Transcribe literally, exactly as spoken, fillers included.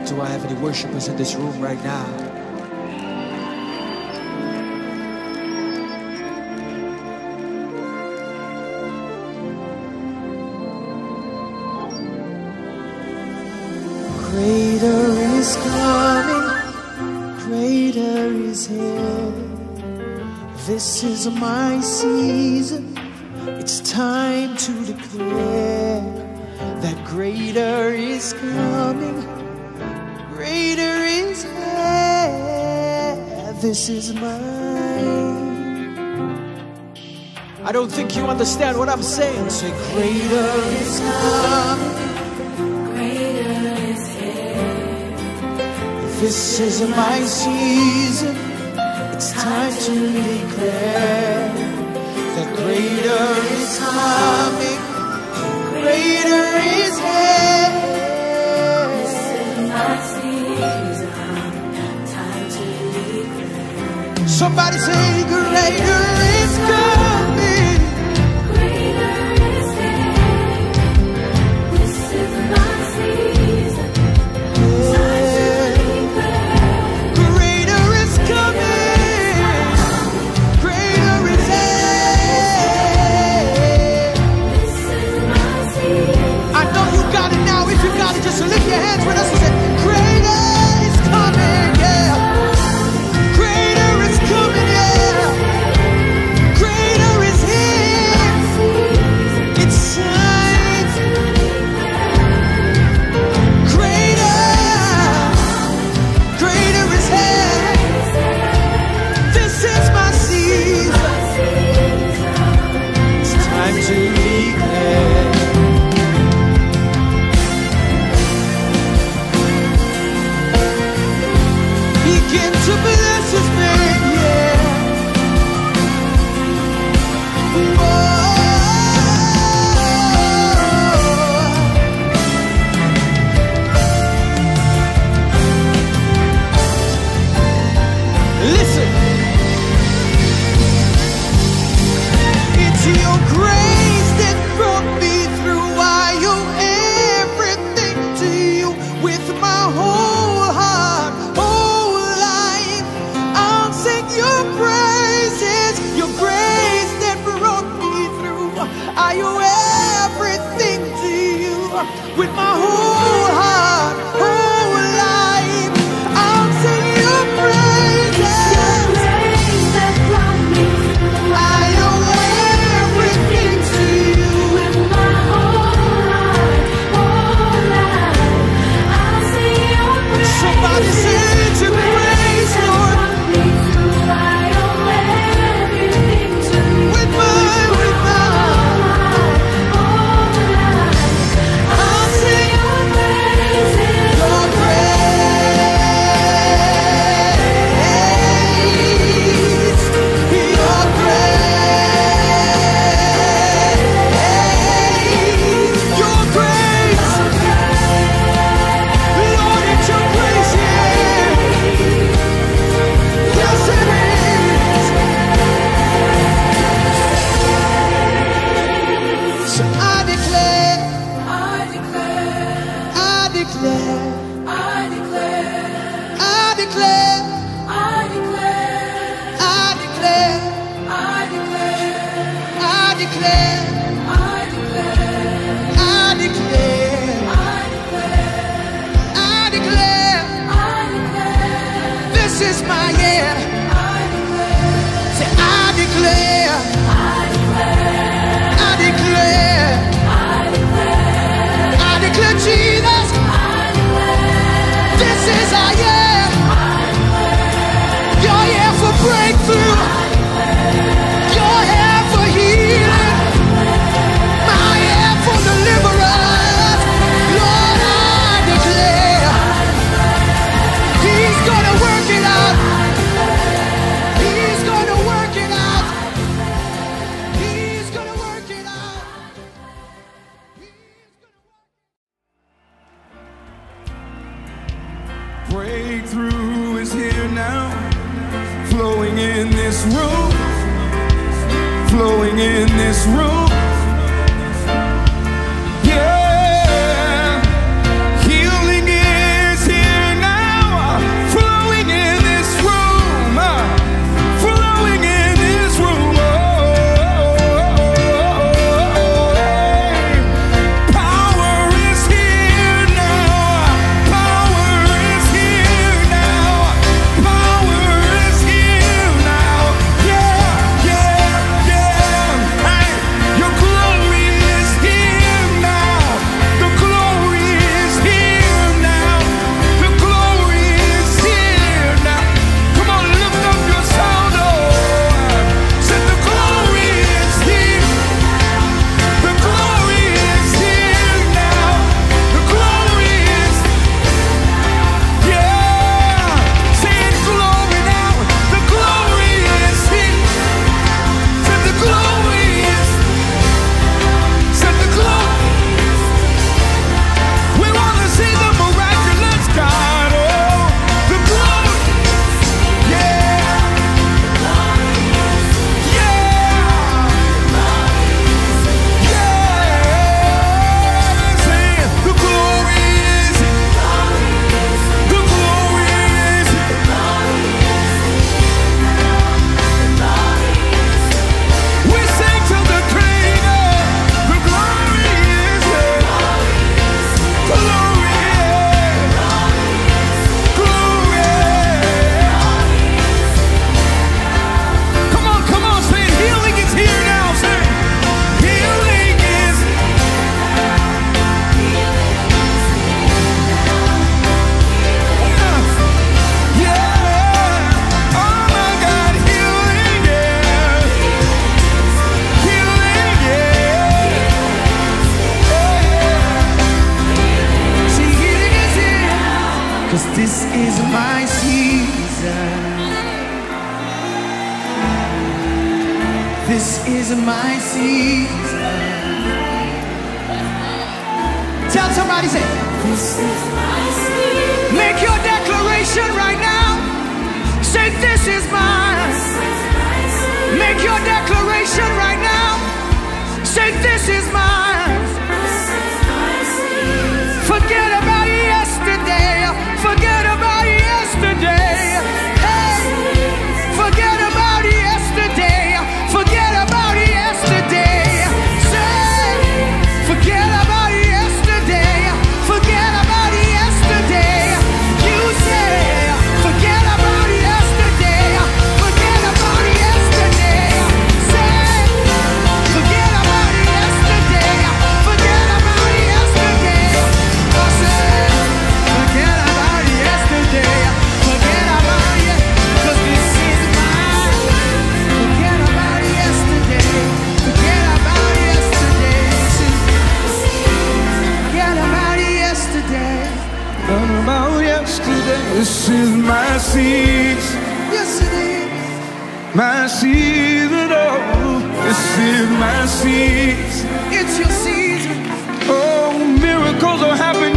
Do I have any worshipers in this room right now? Greater is coming, greater is here. This is my season, it's time to declare that greater is coming, greater is here. This is mine. I don't think you understand what I'm saying. Say, greater is coming, greater is here. This is my season, it's time to declare that greater is coming, greater is here. This is my season, time to declare. Somebody say, greater is coming, Greater is here. This is my season, time to declare. greater is coming, greater is here. This is my season. I know you got it now. If you got it, just lift your hands with us and say, greater is coming, yeah. Greater is coming, yeah. Greater is here. It's time. Greater, greater is here. This is my season. It's time to declare. Begin to bless his name, yeah. Oh. Listen, it's your grace that brought me through. I owe everything to you with my whole heart, whole life. I'll sing your praises, your grace that brought me through. I owe everything to you with my whole heart, whole life. I'll sing your praises. Grace that brought me through. I owe everything to you. With my whole heart, whole life, I'll sing your praise. Somebody say it's your grace, Lord. Brought me through. I owe everything to you. With my, with my, Whole life, I'll sing your praises. your grace, your grace, your grace. Lord, it's your grace, yeah. Yes, it is. So I declare, I declare, I declare, I declare, I declare, I declare, I declare, I declare, I declare, I declare, I declare, I I declare, declare, I declare, this is my year. I declare, Say, I declare, I declare, I declare, I declare, I declare, Jesus, I declare, this is our year. Your year for breakthrough, your year for healing, my year for deliverance. Lord, I declare, He's gonna work it out. He's gonna work it out. He's gonna work it out. Breakthrough is here now, flowing in this room, flowing in this room. Yeah, healing is here 'cause this is my season. This is my season. Tell somebody, say, This is my season. make your declaration right now. Say, this is mine. This is my season. Make your declaration right now. Say, this is mine. This is my season. Forget about yesterday. Forget about yesterday. Hey, forget about yesterday. Forget about yesterday. Say, forget about yesterday. Forget about yesterday. You say, forget about yesterday. Forget about yesterday. Say, forget about yesterday. Forget about yesterday. I said, forget about yesterday. Forget about it, 'cause this is mine. Forget about yesterday. Forget about yesterday. Forget about yesterday. What about yesterday? This is my season. Yes, it is. My season, oh, this is my season. It's your season. Oh, miracles are happening